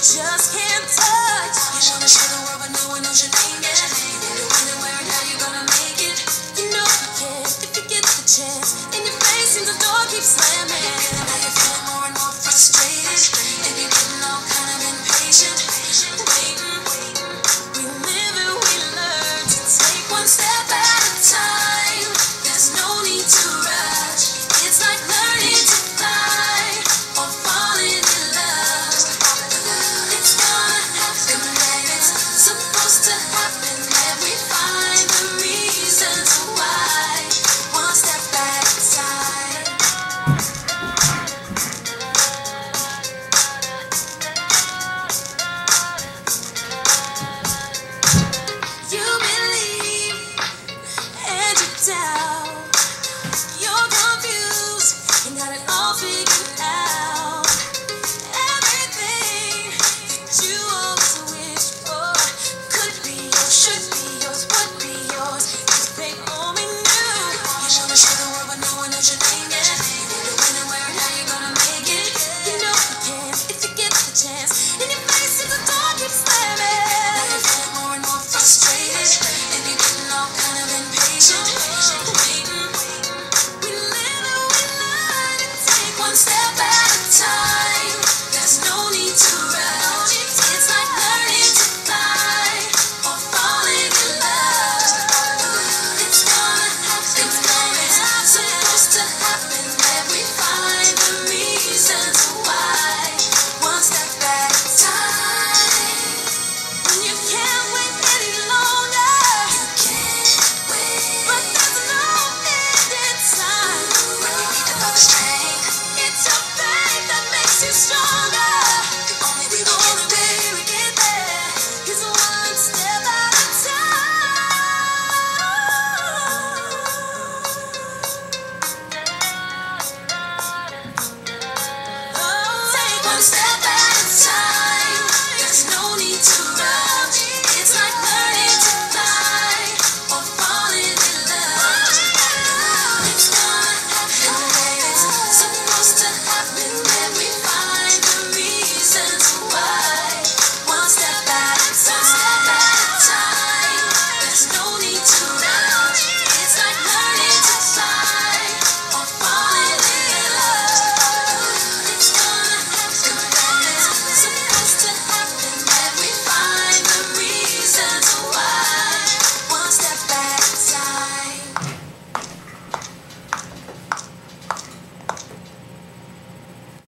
just can't touch. You wanna show the world, but no one knows your name yet. You're wondering where and how you're gonna make it. You know you can if you get the chance. In your face, and the door keeps slamming. Now you're feeling more and more frustrated, and you're getting all kind of impatient. Waiting, we live and we learn to take one step at a time. There's no need to rush. It's like learning to fly or falling in love. It's gonna happen when it's supposed to happen. And we find the reasons why. One step at a time. You believe and you doubt. You're confused and got it all figured out. Everything that you always wished for could be yours, should be yours, would be yours if they only knew. You wanna show the world, but no one knows your name yet. You're wondering where and how you're gonna make it. You know you can if you get the chance. In your face,